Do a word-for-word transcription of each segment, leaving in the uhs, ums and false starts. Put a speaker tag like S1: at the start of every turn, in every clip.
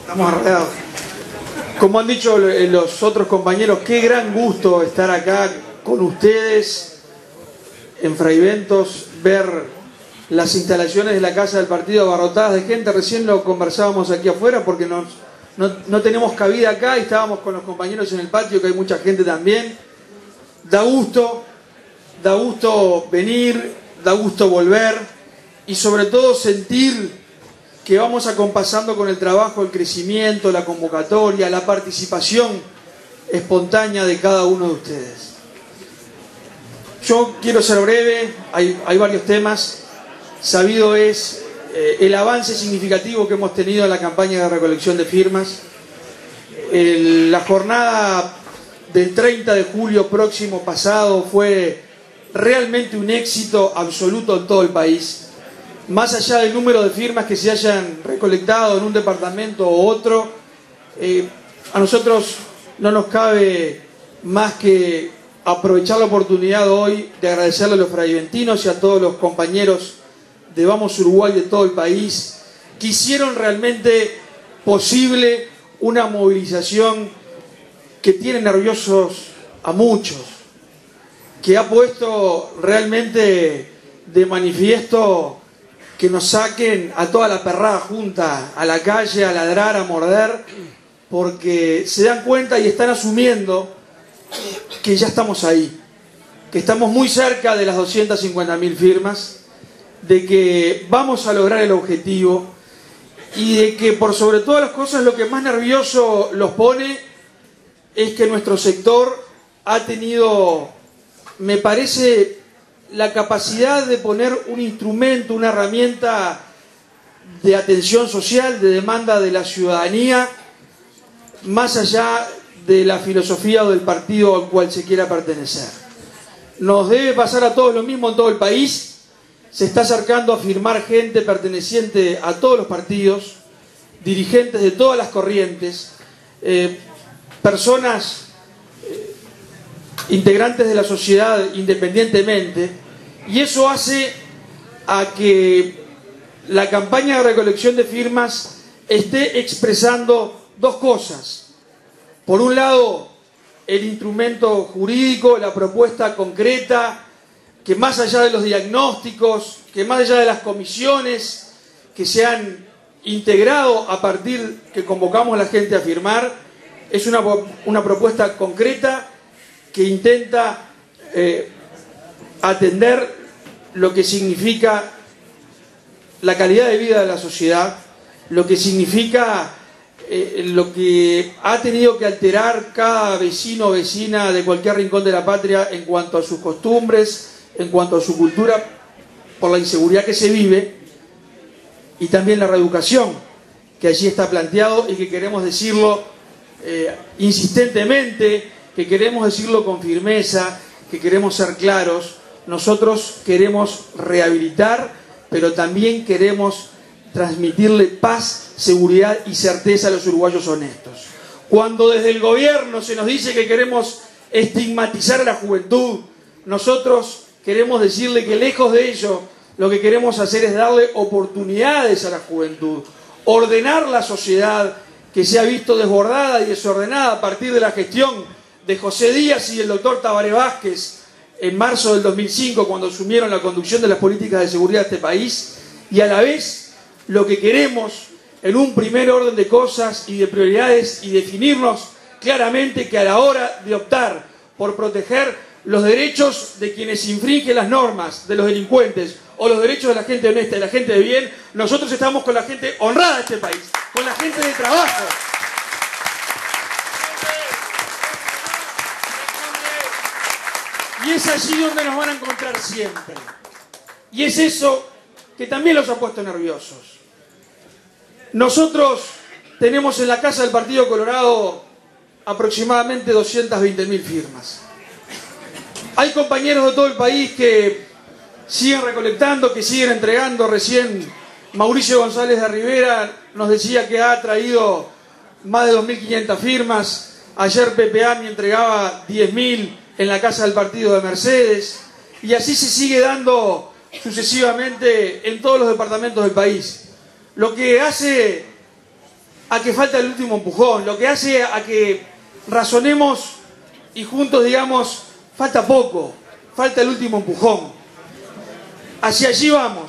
S1: Estamos arreglados. Como han dicho los otros compañeros, qué gran gusto estar acá con ustedes en Fraiventos, ver las instalaciones de la Casa del Partido abarrotadas de gente. Recién lo conversábamos aquí afuera porque nos, no, no tenemos cabida acá y estábamos con los compañeros en el patio, que hay mucha gente también. Da gusto, da gusto venir, da gusto volver y sobre todo sentir que vamos acompasando con el trabajo, el crecimiento, la convocatoria, la participación espontánea de cada uno de ustedes. Yo quiero ser breve, hay, hay varios temas. Sabido es eh, el avance significativo que hemos tenido en la campaña de recolección de firmas. El, la jornada del treinta de julio próximo pasado fue realmente un éxito absoluto en todo el país. Más allá del número de firmas que se hayan recolectado en un departamento u otro, eh, a nosotros no nos cabe más que aprovechar la oportunidad hoy de agradecerle a los fraiventinos y a todos los compañeros de Vamos Uruguay de todo el país que hicieron realmente posible una movilización que tiene nerviosos a muchos, que ha puesto realmente de manifiesto que nos saquen a toda la perrada junta a la calle, a ladrar, a morder, porque se dan cuenta y están asumiendo que ya estamos ahí, que estamos muy cerca de las doscientas cincuenta mil firmas, de que vamos a lograr el objetivo y de que por sobre todas las cosas lo que más nervioso los pone es que nuestro sector ha tenido, me parece, la capacidad de poner un instrumento, una herramienta de atención social, de demanda de la ciudadanía, más allá de la filosofía o del partido al cual se quiera pertenecer. Nos debe pasar a todos lo mismo en todo el país. Se está acercando a firmar gente perteneciente a todos los partidos, dirigentes de todas las corrientes, eh, personas eh, integrantes de la sociedad independientemente, y eso hace a que la campaña de recolección de firmas esté expresando dos cosas. Por un lado, el instrumento jurídico, la propuesta concreta, que más allá de los diagnósticos, que más allá de las comisiones que se han integrado a partir que convocamos a la gente a firmar, es una, una propuesta concreta que intenta eh, atender lo que significa la calidad de vida de la sociedad, lo que significa eh, lo que ha tenido que alterar cada vecino o vecina de cualquier rincón de la patria en cuanto a sus costumbres, en cuanto a su cultura, por la inseguridad que se vive, y también la reeducación, que allí está planteado y que queremos decirlo eh, insistentemente, que queremos decirlo con firmeza, que queremos ser claros. Nosotros queremos rehabilitar, pero también queremos transmitirle paz, seguridad y certeza a los uruguayos honestos. Cuando desde el gobierno se nos dice que queremos estigmatizar a la juventud, nosotros queremos decirle que lejos de ello, lo que queremos hacer es darle oportunidades a la juventud, ordenar la sociedad que se ha visto desbordada y desordenada a partir de la gestión de José Díaz y del doctor Tabaré Vázquez en marzo del dos mil cinco, cuando asumieron la conducción de las políticas de seguridad de este país, y a la vez lo que queremos en un primer orden de cosas y de prioridades, y definirnos claramente que a la hora de optar por proteger los derechos de quienes infringen las normas, de los delincuentes, o los derechos de la gente honesta y la gente de bien, nosotros estamos con la gente honrada de este país, con la gente de trabajo. Y es allí donde nos van a encontrar siempre. Y es eso que también los ha puesto nerviosos. Nosotros tenemos en la Casa del Partido Colorado aproximadamente doscientas veinte mil firmas. Hay compañeros de todo el país que siguen recolectando, que siguen entregando. Recién Mauricio González de Rivera nos decía que ha traído más de dos mil quinientas firmas. Ayer Pepe Ami entregaba diez mil en la Casa del Partido de Mercedes. Y así se sigue dando sucesivamente en todos los departamentos del país. Lo que hace a que falta el último empujón, lo que hace a que razonemos y juntos digamos, falta poco, falta el último empujón. Hacia allí vamos.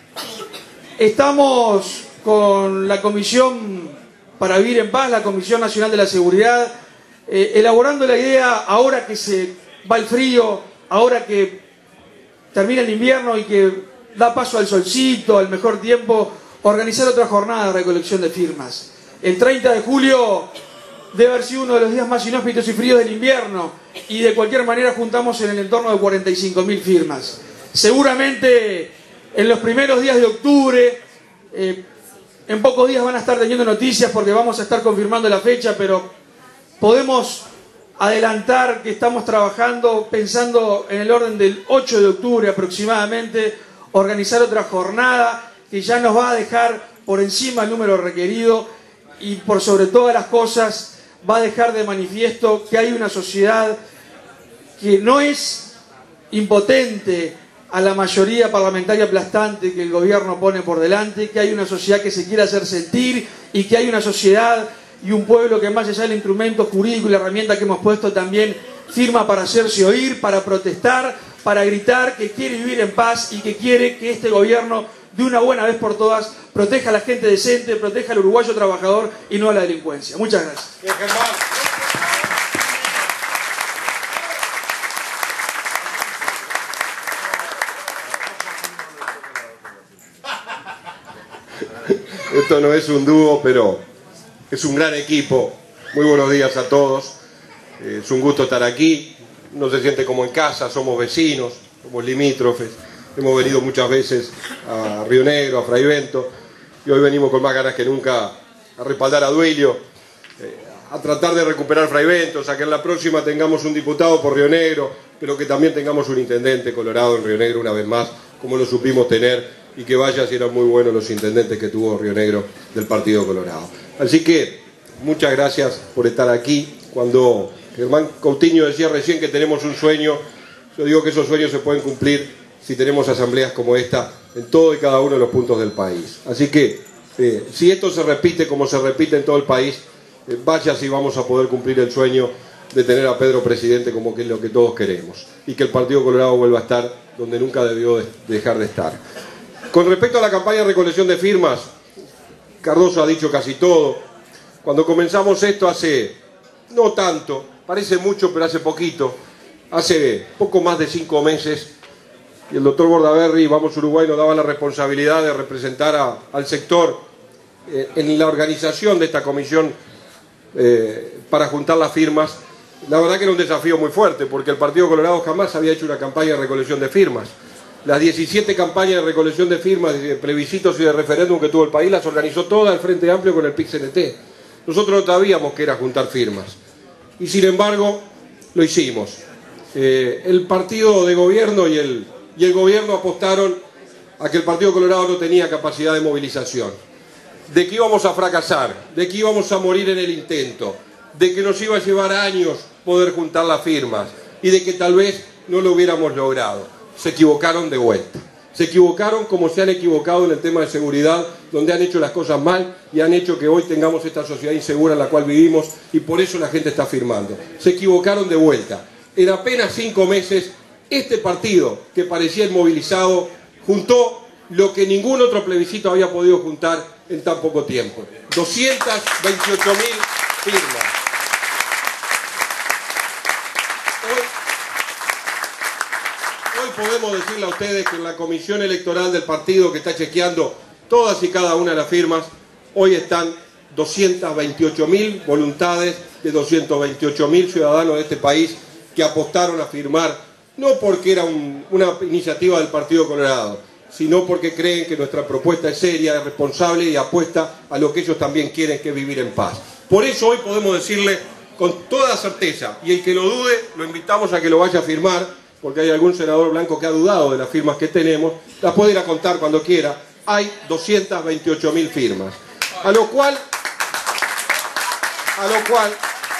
S1: Estamos con la Comisión para Vivir en Paz, la Comisión Nacional de la Seguridad, eh, elaborando la idea, ahora que se va el frío, ahora que termina el invierno y que da paso al solcito, al mejor tiempo, organizar otra jornada de recolección de firmas. El treinta de julio debe haber sido uno de los días más inhóspitos y fríos del invierno, y de cualquier manera juntamos en el entorno de cuarenta y cinco mil firmas. Seguramente en los primeros días de octubre, eh, en pocos días van a estar teniendo noticias porque vamos a estar confirmando la fecha, pero podemos adelantar que estamos trabajando, pensando en el orden del ocho de octubre aproximadamente, organizar otra jornada que ya nos va a dejar por encima el número requerido y por sobre todas las cosas va a dejar de manifiesto que hay una sociedad que no es impotente a la mayoría parlamentaria aplastante que el gobierno pone por delante, que hay una sociedad que se quiere hacer sentir y que hay una sociedad y un pueblo que más allá del instrumento jurídico y la herramienta que hemos puesto también firma para hacerse oír, para protestar, para gritar que quiere vivir en paz y que quiere que este gobierno de una buena vez por todas proteja a la gente decente, proteja al uruguayo trabajador y no a la delincuencia. Muchas gracias.
S2: Bien, Germán. Esto no es un dúo, pero es un gran equipo. Muy buenos días a todos. Es un gusto estar aquí. Uno se siente como en casa, somos vecinos, somos limítrofes. Hemos venido muchas veces a Río Negro, a Fraivento, y hoy venimos con más ganas que nunca a respaldar a Duilio, eh, a tratar de recuperar Fraivento, o sea que en la próxima tengamos un diputado por Río Negro, pero que también tengamos un intendente colorado en Río Negro una vez más, como lo supimos tener, y que vaya si eran muy buenos los intendentes que tuvo Río Negro del Partido Colorado. Así que muchas gracias por estar aquí. Cuando Germán Coutinho decía recién que tenemos un sueño, yo digo que esos sueños se pueden cumplir si tenemos asambleas como esta en todo y cada uno de los puntos del país. Así que, eh, si esto se repite como se repite en todo el país, eh, vaya si vamos a poder cumplir el sueño de tener a Pedro presidente como que es lo que todos queremos. Y que el Partido Colorado vuelva a estar donde nunca debió de dejar de estar. Con respecto a la campaña de recolección de firmas, Cardoso ha dicho casi todo. Cuando comenzamos esto hace, no tanto, parece mucho, pero hace poquito, hace poco más de cinco meses, y el doctor Bordaberry y Vamos Uruguay nos daba la responsabilidad de representar a, al sector eh, en la organización de esta comisión eh, para juntar las firmas. La verdad que era un desafío muy fuerte, porque el Partido Colorado jamás había hecho una campaña de recolección de firmas. Las diecisiete campañas de recolección de firmas, de plebiscitos y de referéndum que tuvo el país, las organizó toda el Frente Amplio con el P I C N T. Nosotros no sabíamos que era juntar firmas. Y sin embargo, lo hicimos. Eh, el partido de gobierno y el... y el gobierno apostaron a que el Partido Colorado no tenía capacidad de movilización, de que íbamos a fracasar, de que íbamos a morir en el intento, de que nos iba a llevar años poder juntar las firmas y de que tal vez no lo hubiéramos logrado. Se equivocaron de vuelta. Se equivocaron como se han equivocado en el tema de seguridad, donde han hecho las cosas mal y han hecho que hoy tengamos esta sociedad insegura en la cual vivimos, y por eso la gente está firmando. Se equivocaron de vuelta. En apenas cinco meses, este partido, que parecía inmovilizado, juntó lo que ningún otro plebiscito había podido juntar en tan poco tiempo. doscientas veintiocho mil firmas. Hoy, hoy podemos decirle a ustedes que en la comisión electoral del partido, que está chequeando todas y cada una de las firmas, hoy están doscientas veintiocho mil voluntades de doscientos veintiocho mil ciudadanos de este país que apostaron a firmar, no porque era un, una iniciativa del Partido Colorado, sino porque creen que nuestra propuesta es seria, es responsable y apuesta a lo que ellos también quieren, que es vivir en paz. Por eso hoy podemos decirle con toda certeza, y el que lo dude, lo invitamos a que lo vaya a firmar, porque hay algún senador blanco que ha dudado de las firmas que tenemos, las puede ir a contar cuando quiera. Hay doscientas veintiocho mil firmas. A lo cual, a lo cual,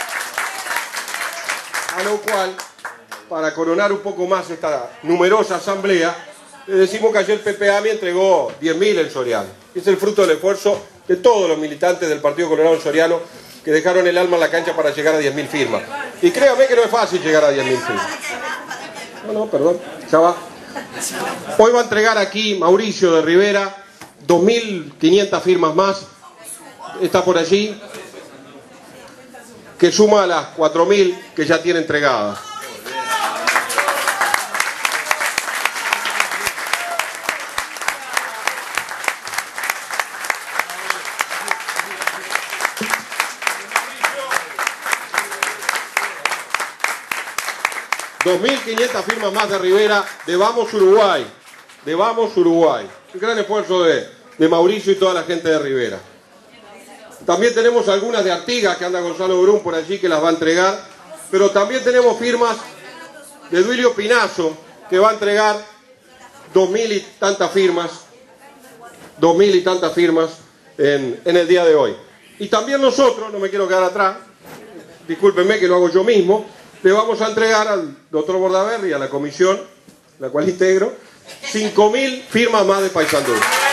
S2: a lo cual, para coronar un poco más esta numerosa asamblea, le decimos que ayer Pepe Ami entregó diez mil en Soriano. Es el fruto del esfuerzo de todos los militantes del Partido Colorado Soriano que dejaron el alma en la cancha para llegar a diez mil firmas. Y créame que no es fácil llegar a diez mil firmas. No, no, perdón, ya va. Hoy va a entregar aquí Mauricio de Rivera dos mil quinientas firmas más. Está por allí, que suma a las cuatro mil que ya tiene entregadas. dos mil quinientas firmas más de Rivera, de Vamos Uruguay, de Vamos Uruguay. Un gran esfuerzo de, de Mauricio y toda la gente de Rivera. También tenemos algunas de Artigas, que anda Gonzalo Brun por allí, que las va a entregar. Pero también tenemos firmas de Duilio Pinazo, que va a entregar dos mil y tantas firmas, dos mil y tantas firmas en, en el día de hoy. Y también nosotros, no me quiero quedar atrás, discúlpenme que lo hago yo mismo, le vamos a entregar al doctor Bordaberry y a la comisión, la cual integro, cinco mil firmas más de Paysandú.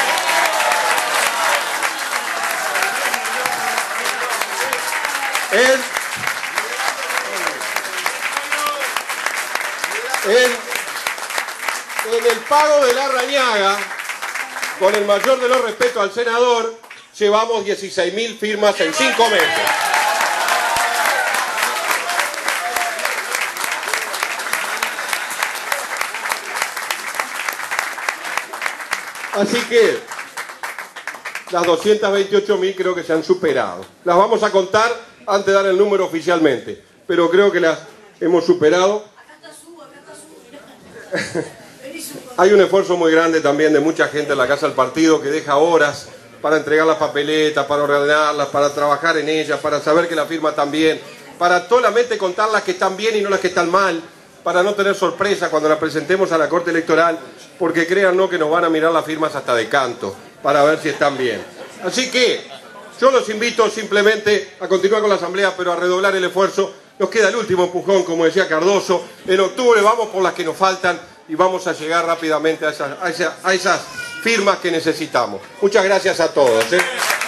S2: En, en, en el pago de la Rañaga, con el mayor de los respetos al senador, llevamos dieciséis mil firmas en cinco meses. Así que las doscientas veintiocho mil creo que se han superado. Las vamos a contar antes de dar el número oficialmente, pero creo que las hemos superado. Hay un esfuerzo muy grande también de mucha gente en la Casa del Partido que deja horas para entregar las papeletas, para ordenarlas, para trabajar en ellas, para saber que las firmas están bien, para solamente contar las que están bien y no las que están mal, para no tener sorpresa cuando las presentemos a la Corte Electoral, porque créannos que nos van a mirar las firmas hasta de canto, para ver si están bien. Así que yo los invito simplemente a continuar con la asamblea, pero a redoblar el esfuerzo. Nos queda el último empujón, como decía Cardoso. En octubre vamos por las que nos faltan y vamos a llegar rápidamente a esas, a esas, a esas firmas que necesitamos. Muchas gracias a todos, ¿eh?